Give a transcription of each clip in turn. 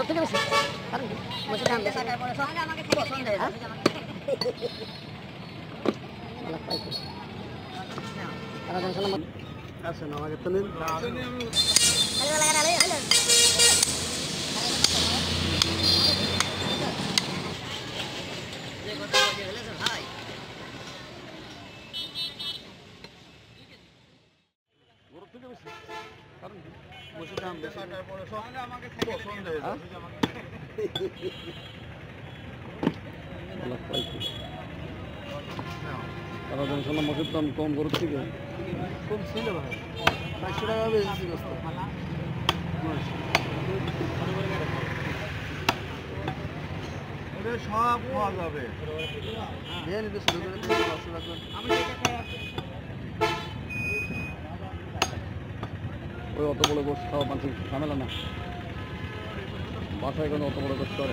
থেকে বেশি কারণ বসে দাম বেশি আমাকে পছন্দ হয়ে যায় তারা জানছেন না আসেন আমাকে তো নিন হ্যালো লাগা হ্যালো হ্যালো যে কথা বলে হলো স্যার হাই বড় থেকে বেশি কারণ বসে দাম বেশি আমাকে পছন্দ হয়ে যায় তারা জানছেন না মাছের দাম কম গরুর থেকে কম ছিল ভাই 500 টাকা বেশি ছিল ওটা সব পাওয়া যাবে হ্যাঁ নিতে শুরু করে 500 টাকা আমি ওই অত বড় গোশ খাওয়া মানুষ ঝামেলা না বাসায় কোনো অত বড় গোশ করে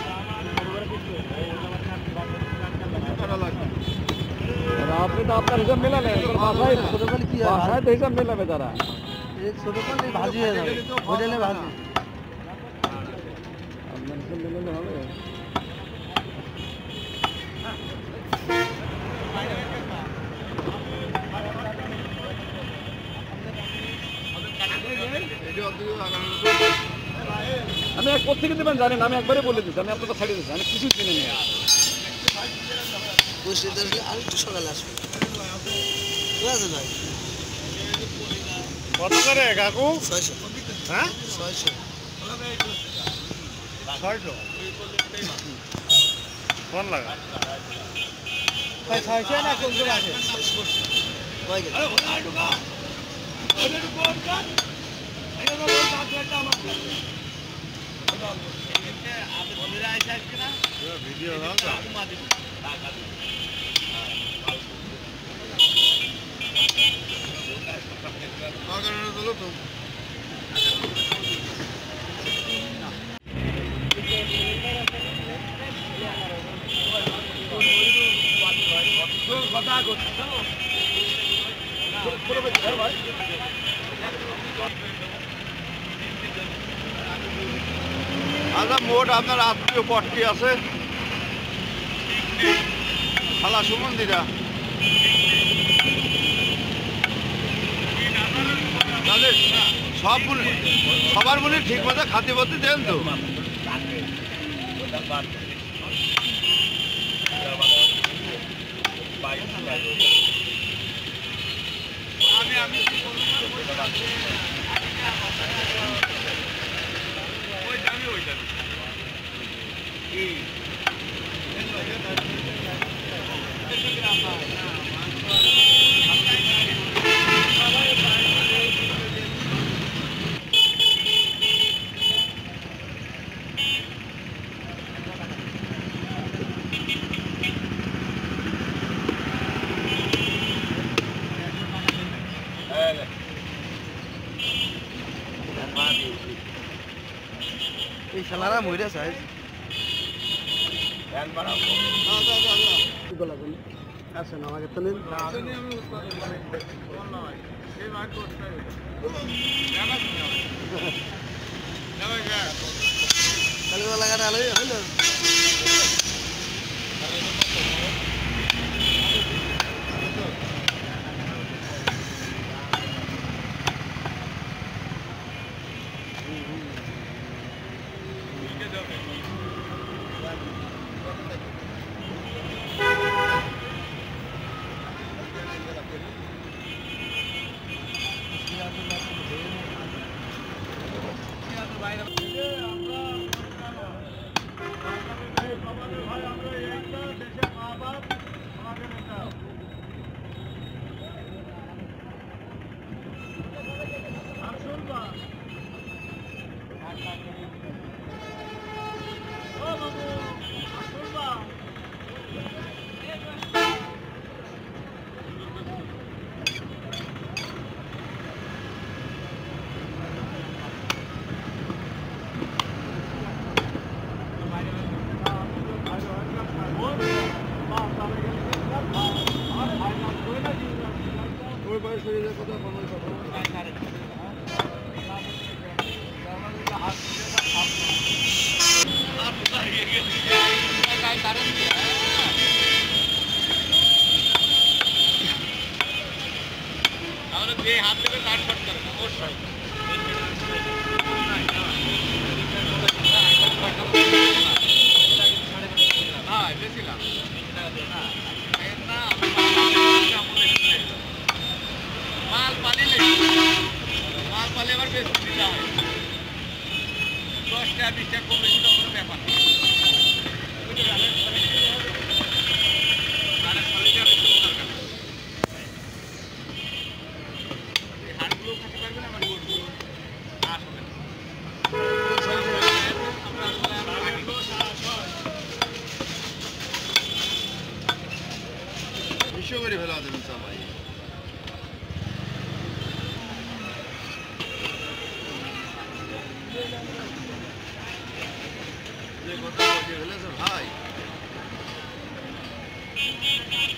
আপনি তো আপনার হিসাব মেলালেন বাসায় কি বাসায় তো হিসাব মেলাবে তারা ছোট করে ভাজি হয়ে যাবে হোটেলে ভাজি আপনার হিসাব মেলালে হবে আমি কোথেকে দেবেন জানেন আমি একবারে বলে দিচ্ছি আমি আপনাকে ছাড়িয়ে দিচ্ছি আমি কিছুই কিনে নিয়ে আর একটু সকালে আসবে কত করে কাকু 600 হ্যাঁ 600 কোন লাগা 600 না কোন করে আছে কয় গে ভিডিও আচ্ছা মোট আপনার আত্মীয় পট্টি আছে খালা সুমন্দিরা তাহলে সব সবার মনে ঠিক মতো খাতি পতি দেন তো আমি এই শালারা মইরা চাই আসেন আমাকে তো নিন লাগাটা হইলো শরীরের কথা বলবো যে হাত দেবে তার শট করে অবশ্যই না বেশিলাম মাল পালিলে আবার বেশি দিতে হয় 10 টাকা 20 টাকা কম বেশি তো কোনো ব্যাপার না হাড়গুলো খাতে পারবে না আমার গোড়গুলো আসবে না বিশ্ব করে ফেলা দেবেন সবাই যে কথা বলছে ফেলেছে ভাই